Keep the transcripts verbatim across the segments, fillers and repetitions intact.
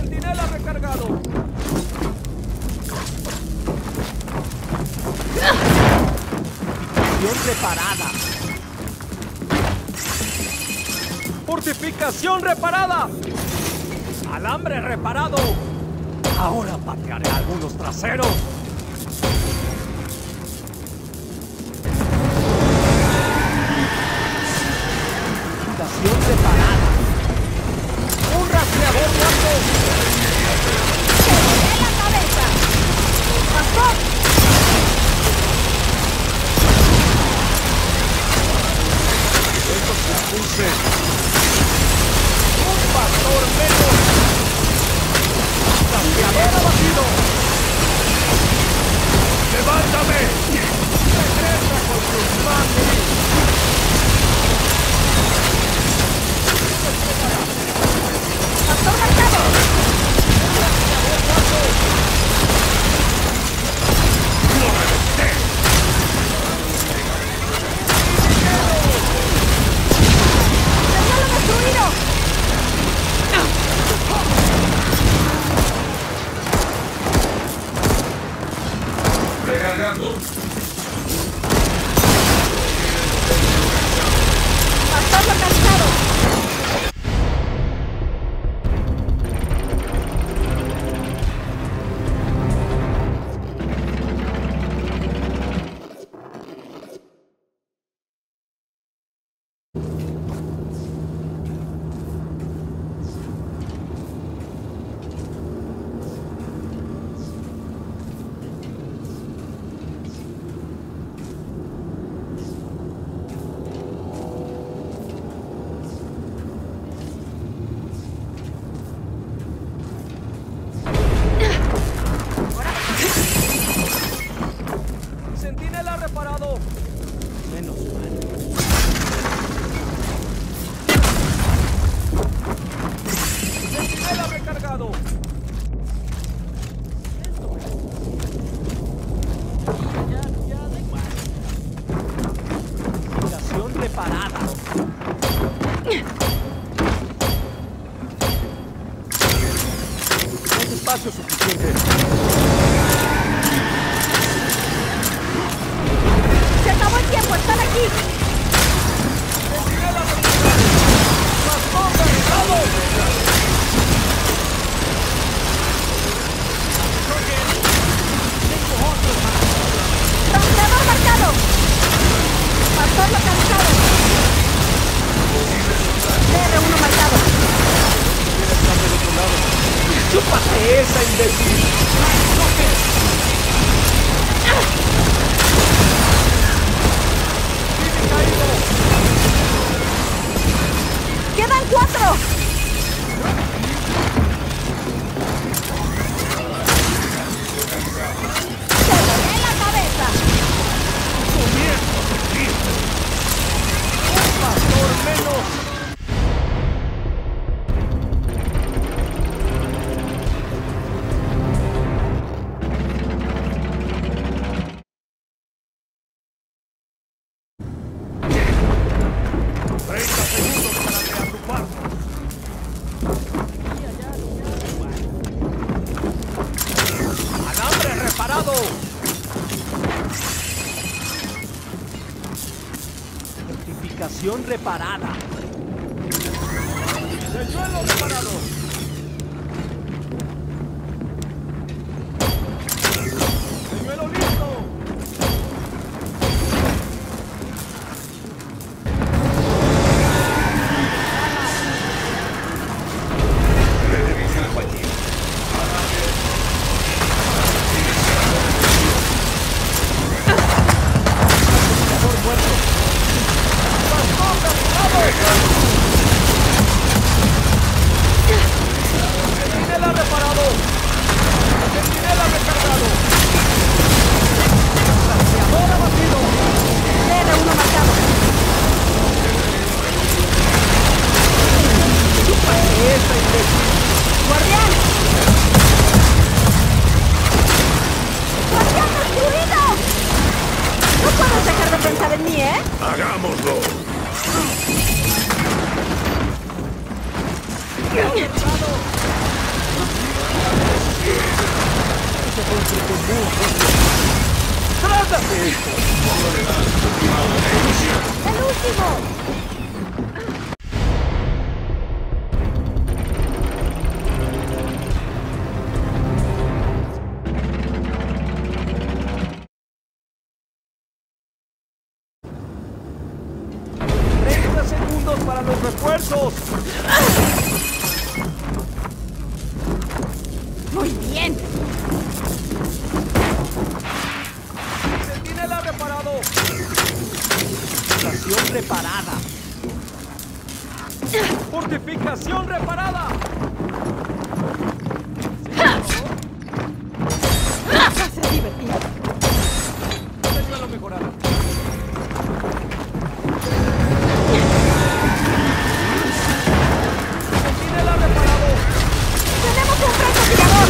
Centinela recargado. Fortificación reparada. Fortificación reparada. Alambre reparado. Ahora patearé algunos traseros. Fortificación reparada. Un rastreador muerto. ¡Se volé la cabeza! ¡Pastor! Esto se expulse. Un pastor menos. Rastreador abatido. ¡Levántame! Regresa con tus manos. ¡Pastor marcado! ¡Lo reventé! ¡Señalo destruido! Recargando. ¡Pastor localizado! Centinela reparado. Menos mal. Centinela recargado. Ya, ya, da igual. Fortificación reparada. No hay espacio suficiente. ¡Se acabó el tiempo! ¡Están aquí! Centinela recargado. Pastor derribado. Tengo otro más. ¡Rastreador marcado! ¡Pastor localizado! C R uno marcado. Están del otro lado. ¡Chúpate esa, imbécil! ¡Vive caído! ¡Quedan cuatro! ¡Se volé la cabeza! ¡Comienzo a sentir! ¡Un pastor menos! treinta segundos para reagruparnos. ¡Alambre reparado! Fortificación reparada. ¡Señuelo reparado! ¡Señuelo listo! ¡Pastor muerto! ¡Pastor derribado! ¡Trátate! ¡El último! treinta segundos para los refuerzos. Muy bien. Centinela reparado. Fortificación reparada. Fortificación reparada. Va a ser divertido. Téngalo mejorado. Centinela reparado. ¡Tenemos un francotirador!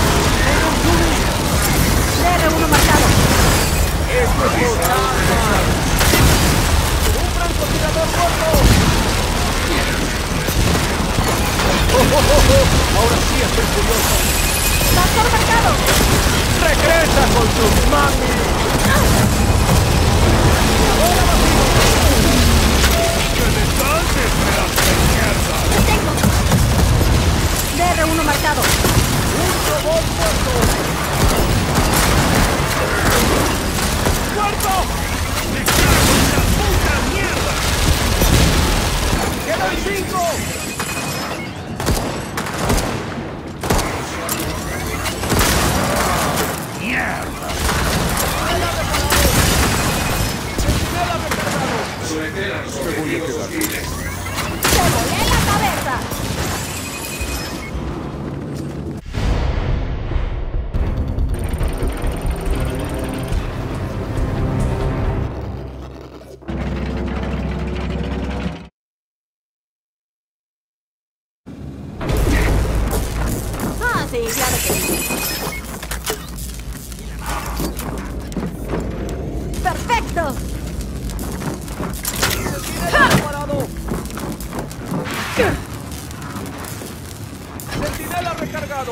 D R uno marcado. ¡Esto es por calma! ¡Un francotirador muerto! ¡Oh, oh, oh, oh! Ahora sí estoy furioso. ¡Pastor marcado! ¡Regresa con tus manos! ¡Ahora vacío! ¡Que descanses, pedazo de mierda! ¡Lo tengo! D R uno marcado. ¡Un robot muerto! ¡Muerto! ¡Me cago en la puta mierda! ¡Quedan cinco! ¡Mierda! ¡Centinela reparado! ¡Centinela recargado! Someter a los objetivos hostiles. ¡Se volé la cabeza! Ah, sí, claro que sí. ¡Perfecto! ¡Centinela reparado! ¡Centinela recargado!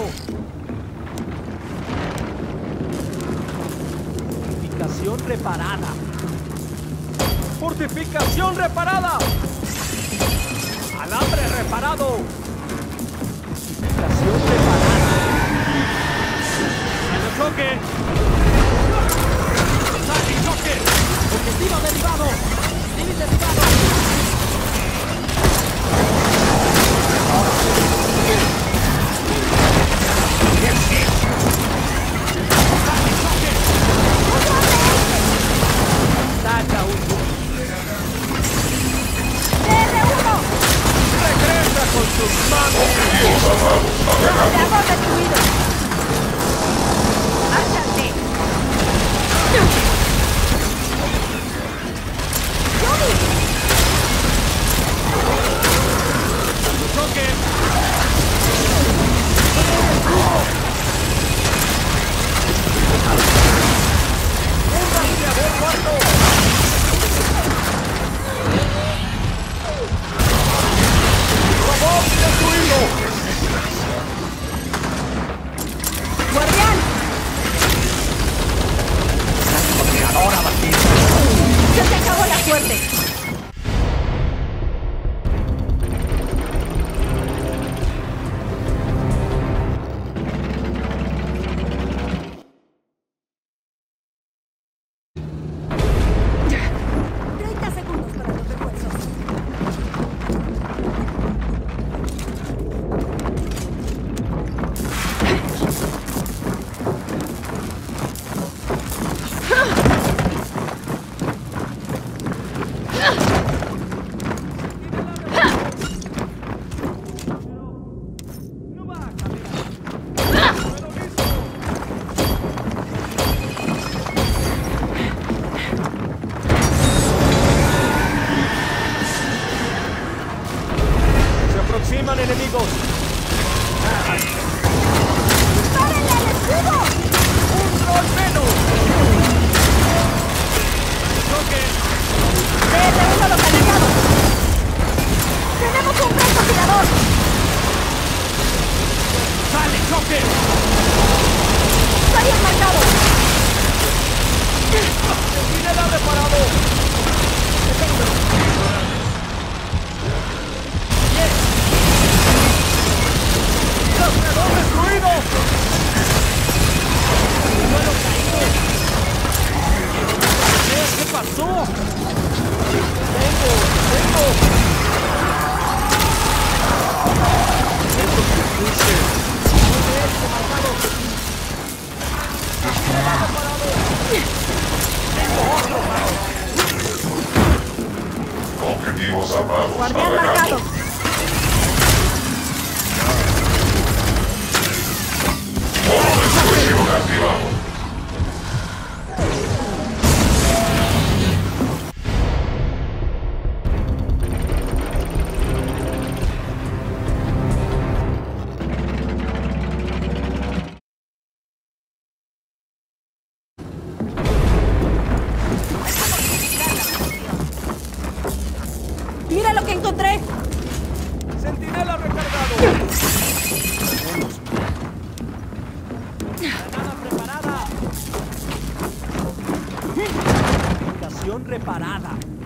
Fortificación reparada. ¡Fortificación reparada! ¡Alambre reparado! Fortificación reparada. ¡Al choque! ¡Sale choque! ¡Objetivo derribado! ¡Civil derribado! ¡Saca un D R uno. ¡Regresa con tus manos! ¡Rastreador destruido! ¡Márchate! ¡Johnny! ¡Choque! ¡Un rastreador muerto! ¡Robot destruido! ¡Guardián! ¡Ahora batido! ¡Se te acabó la suerte! treinta segundos para los refuerzos. ¡No va, cadera! ¡Pero listo! ¡Se aproximan enemigos! ¡Párenle al escudo! ¡Un rol menos! ¡Choque! D R uno localizado. ¡Tenemos un francotirador! ¡Sale, choque! ¡Soy el marcado! ¡Centinela reparado! ¡Bien! ¡Rastreador destruido! ¡Suelo caído! ¿Qué pasó? ¡Tengo! ¡Tengo! ¡Esto que escuche! ¡Este marcado! ¡Tengo otro! Objetivos armados. Guardián marcado. Modo de expresión activado. ¡Mira lo que encontré! ¡Centinela recargado! ¡Granada preparada! ¡Fortificación reparada!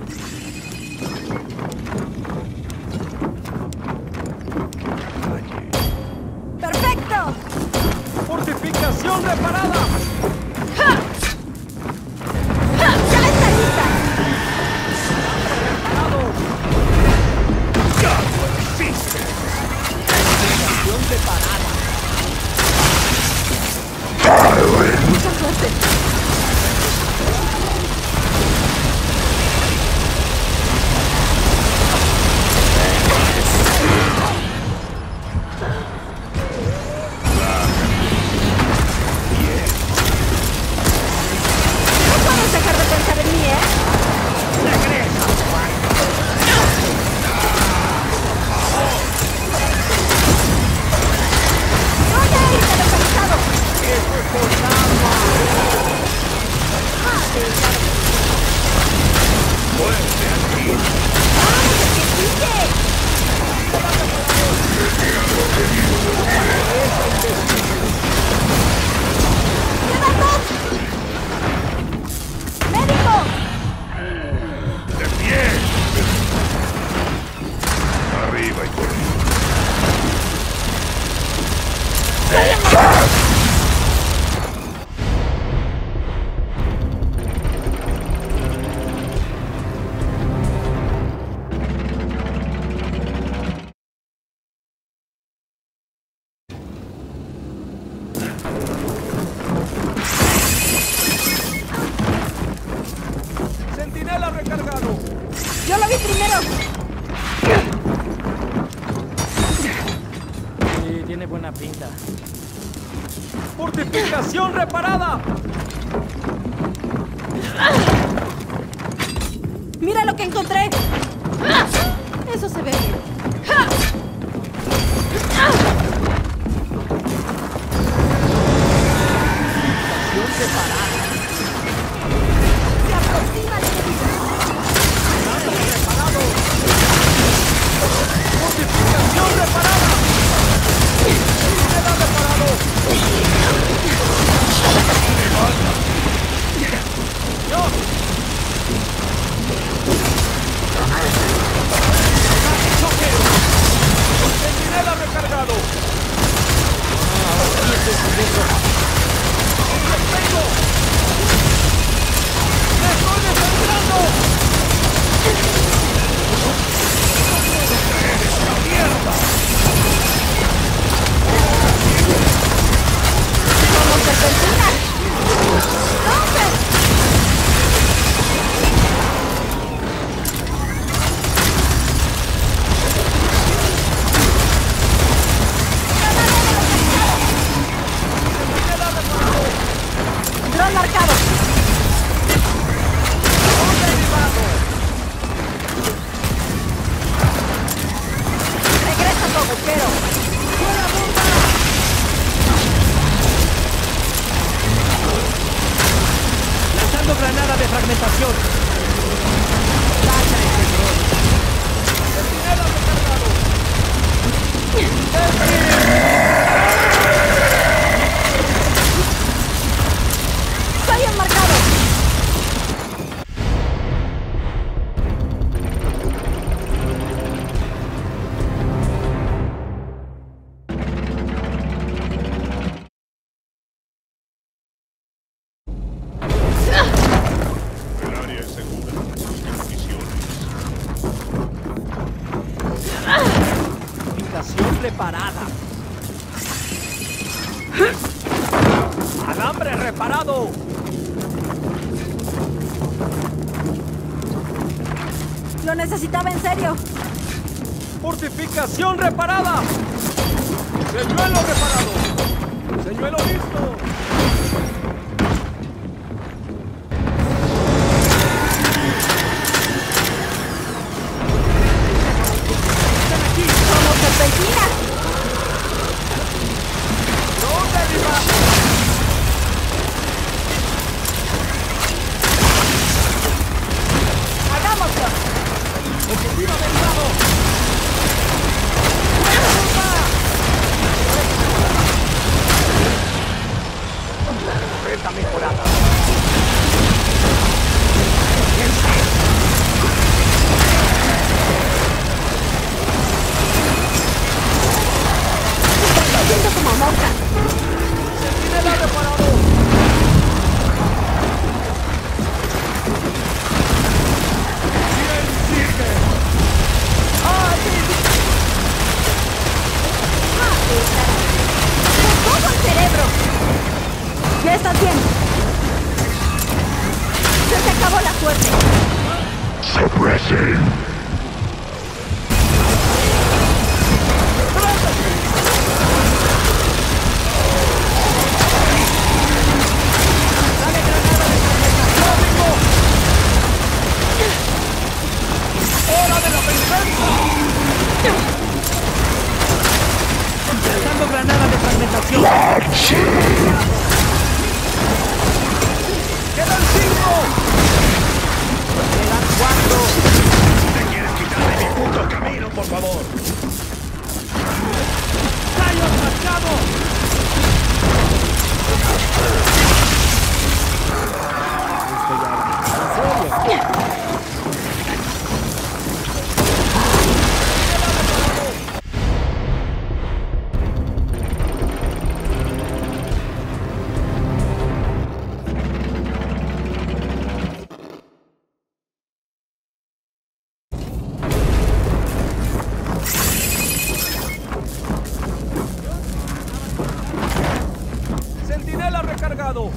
¡Perfecto! ¡Fortificación reparada! ¡Ja! ¡Ja! ¡Ya está lista! ¡Reparado! ¡Ya lo hiciste! ¡Fortificación reparada! Mucha suerte. No puedes dejar de pensar en mí, ¿eh? ¡Regresa! ¡Oye! ¡Te he localizado! ¡Eso es por agua! ¡Ah! ¡Muerte aquí! ¡Ay, qué triste! ¡Quedan dos! ¡Médico! ¡De pie! Arriba y por ¡Centinela recargado! ¡Yo lo vi primero! Sí, tiene buena pinta. ¡Fortificación reparada! ¡Mira lo que encontré! Eso se ve bien. ¡Fortificación reparada! ¡Se aproxima el enemigo! ¡Reparado! ¡Fortificación reparada! ¡Centinela reparado! ¡Dios! ¡Choque! ¡Centinela recargado! ¡Tengo! ¡Me estoy desangrando! ¡Esta mierda! ¡Como serpentina! ¡Rompe! ¡Dron marcado! ¡Regresa tu agujero! ¡Fuera bomba! Lanzando granada de fragmentación. Saca ese dron. ¡Centinela recargado! ¡Soy enmarcado! reparada. ¡Alambre reparado! Lo necesitaba en serio. ¡Fortificación reparada! ¡Señuelo reparado! ¡Señuelo listo! ¡Como serpentinas! ¡No derriba! ¡Hagámoslo! ¡Objetivo derribado! ¡Está mejorada! ¡Estoy cayendo como mosca! ¡Sentinela reparado! ¡Bien sigue! ¡Ay! ¡Con todo el cerebro! ¿Ya estás bien? Se te acabó la suerte. Suppressing. ¡Dale granada de fragmentación! ¡Hora de la venganza! ¡Lanzando granada de fragmentación! ¡Quedan cinco! ¡Quedan cuatro! ¿Te quieres quitar de mi puto camino, por favor? ¡Rayos mascados! ¡Centinela recargado!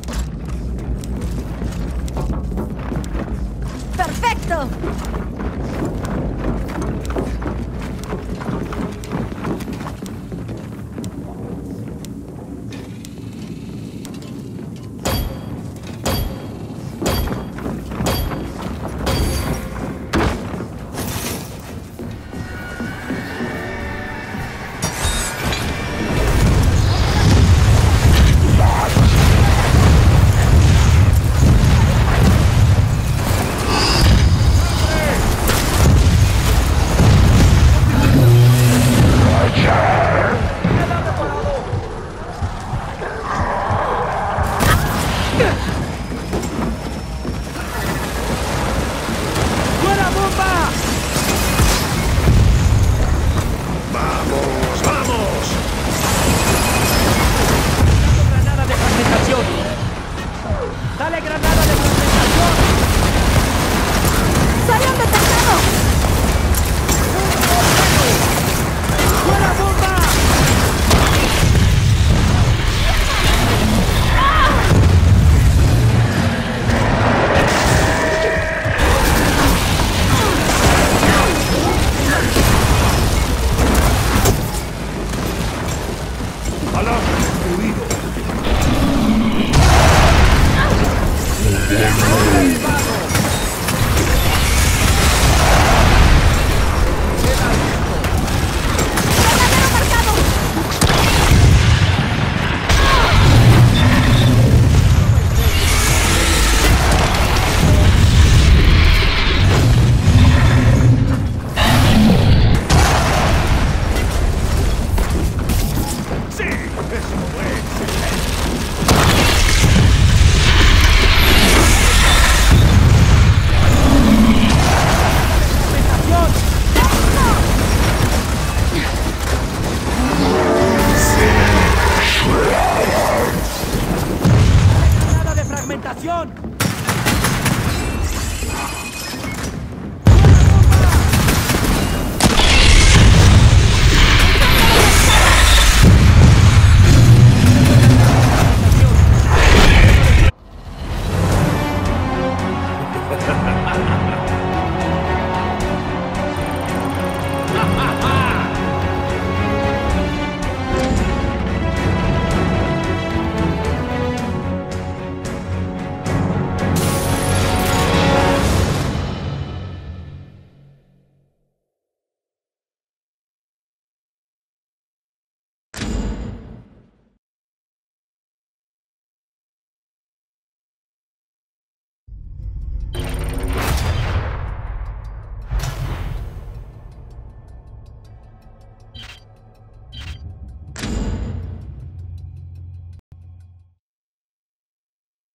¡Perfecto! ¡Fuera bomba! ¡Vamos, vamos! ¡Dando granada de fragmentación! ¡Dale granada de fragmentación! ¡Soy un detectado! ¡Fuera bomba! ¡Alambre destruido! ¡Granadero marcado! ¡Sí! ¡Eso fue excelente! ¡Granada de fragmentación!